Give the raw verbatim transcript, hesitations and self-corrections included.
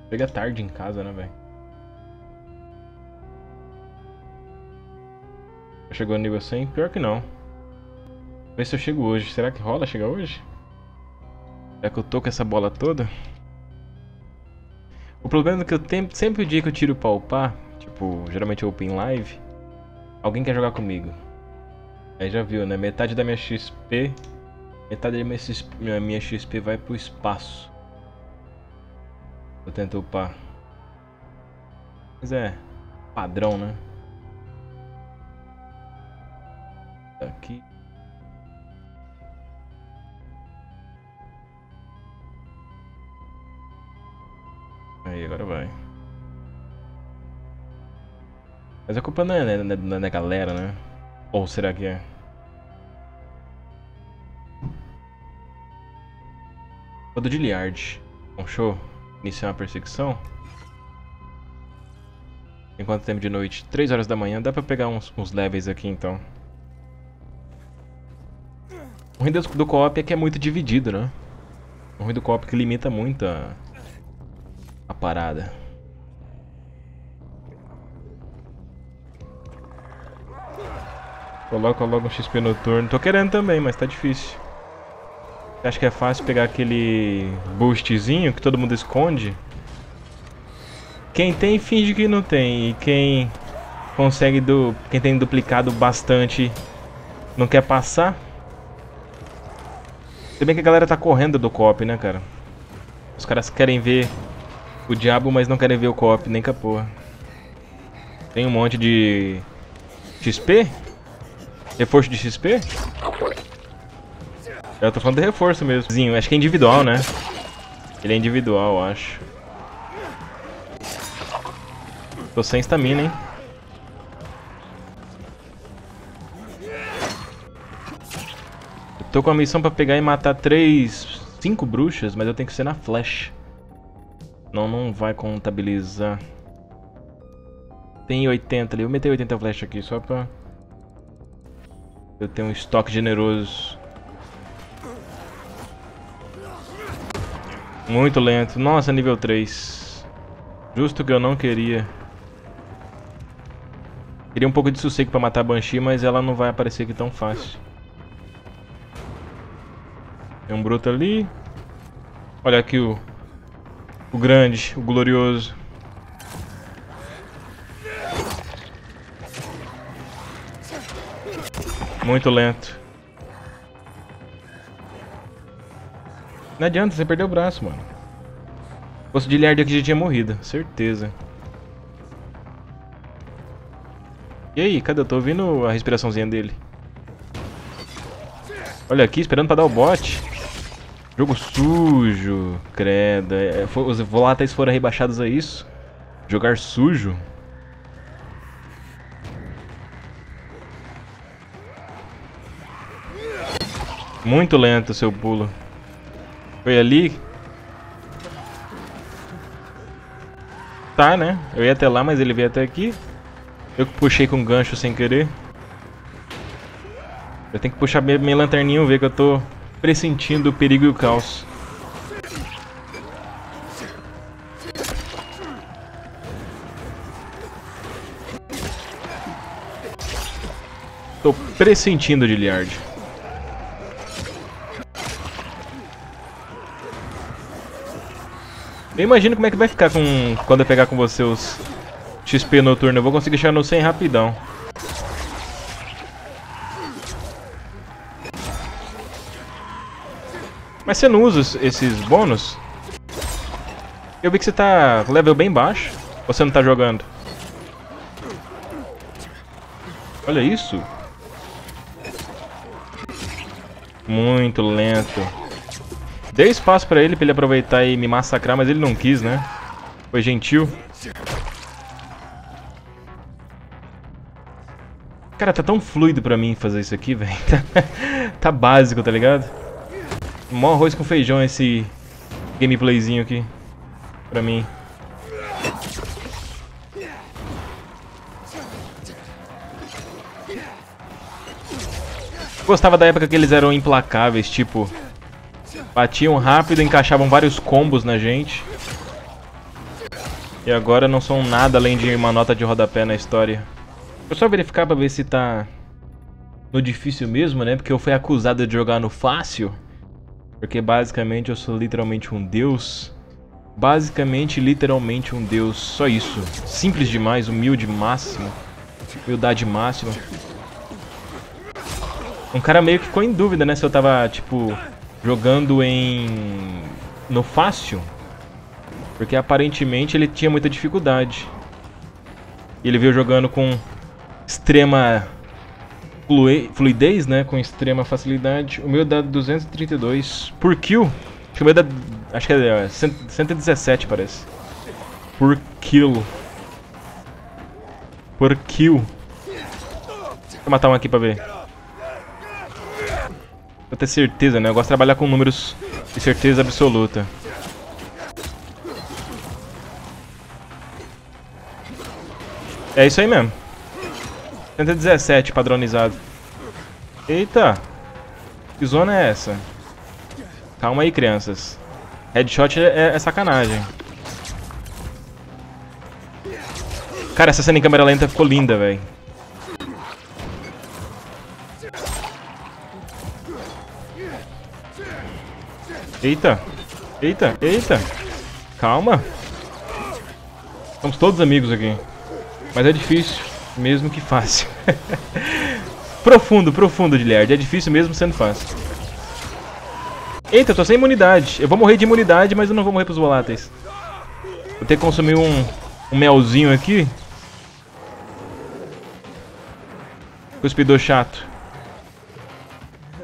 Chega tarde em casa, né, velho? Chegou no nível cem? Pior que não. Vê se eu chego hoje. Será que rola chegar hoje? Será que eu tô com essa bola toda? O problema é que eu tenho, sempre o dia que eu tiro pra upar, tipo, geralmente eu upo em live, alguém quer jogar comigo. Aí já viu, né? Metade da minha X P, metade da minha X P, minha, minha X P vai pro espaço. Eu tento upar. Mas é padrão, né? Aqui. Aí, agora vai. Mas a culpa não é, né, não é da galera, né? Ou será que é? O do Giliard. Um show. Iniciar uma perseguição. Enquanto tempo de noite? três horas da manhã. Dá pra pegar uns, uns levels aqui então. O ruim do, do co-op é que é muito dividido, né? O ruim do co-op é que limita muito a, a parada. Coloca logo um X P noturno. Tô querendo também, mas tá difícil. Acho que é fácil pegar aquele boostzinho que todo mundo esconde. Quem tem finge que não tem. E quem consegue do, quem tem duplicado bastante não quer passar. Se bem que a galera tá correndo do co-op, né, cara? Os caras querem ver o diabo, mas não querem ver o co-op, nem com a porra. Tem um monte de X P? Reforço de X P? Eu tô falando de reforço mesmo. Acho que é individual, né? Ele é individual, eu acho. Tô sem estamina, hein? Eu tô com a missão pra pegar e matar três... Cinco bruxas, mas eu tenho que ser na flash. Não, não vai contabilizar. Tem oitenta ali. Eu meti oitenta flash aqui só pra... Eu tenho um estoque generoso. Muito lento. Nossa, nível três. Justo que eu não queria. Queria um pouco de sossego pra matar a Banshee, mas ela não vai aparecer aqui tão fácil. Tem um bruto ali. Olha aqui o... O grande, o glorioso. Muito lento. Não adianta, você perdeu o braço, mano. O osso de Giliard aqui já tinha morrido, certeza. E aí, cadê? Eu tô ouvindo a respiraçãozinha dele. Olha aqui, esperando pra dar o bote. Jogo sujo, credo. É, os voláteis foram rebaixados a isso. Jogar sujo. Muito lento o seu pulo. Foi ali. Tá, né? Eu ia até lá, mas ele veio até aqui. Eu que puxei com gancho sem querer. Eu tenho que puxar minha, minha lanterninha e ver que eu tô pressentindo o perigo e o caos. Tô pressentindo o Giliard. Eu imagino como é que vai ficar com, quando eu pegar com você os X P noturno. Eu vou conseguir chegar no cem rapidão. Mas você não usa esses bônus? Eu vi que você tá com level bem baixo. Ou você não tá jogando? Olha isso. Muito lento. Dei espaço pra ele, pra ele aproveitar e me massacrar, mas ele não quis, né? Foi gentil. Cara, tá tão fluido pra mim fazer isso aqui, velho. Tá básico, tá ligado? Mó arroz com feijão esse gameplayzinho aqui. Pra mim. Gostava da época que eles eram implacáveis, tipo... Batiam rápido, encaixavam vários combos na gente. E agora não são nada além de uma nota de rodapé na história. Eu só verificar pra ver se tá no difícil mesmo, né? Porque eu fui acusado de jogar no fácil. Porque basicamente eu sou literalmente um deus. Basicamente, literalmente um deus. Só isso. Simples demais, humilde máximo. Humildade máxima. Um cara meio que ficou em dúvida, né? Se eu tava, tipo, jogando em... no fácil. Porque aparentemente ele tinha muita dificuldade. E ele veio jogando com extrema fluidez, né? Com extrema facilidade. O meu dá duzentos e trinta e dois por kill. Acho que o meu dá... Acho que é cento e dezessete, parece. Por kill. Por kill. Vou matar um aqui pra ver. Pra ter certeza, né? Eu gosto de trabalhar com números de certeza absoluta. É isso aí mesmo. cento e dezessete padronizado. Eita! Que zona é essa? Calma aí, crianças. Headshot é, é sacanagem. Cara, essa cena em câmera lenta ficou linda, velho. Eita! Eita! Eita! Calma! Somos todos amigos aqui. Mas é difícil, mesmo que fácil. Profundo, profundo de Lerd. É difícil mesmo sendo fácil. Eita, eu tô sem imunidade. Eu vou morrer de imunidade, mas eu não vou morrer pros voláteis. Vou ter que consumir um, um melzinho aqui. Cuspidor chato.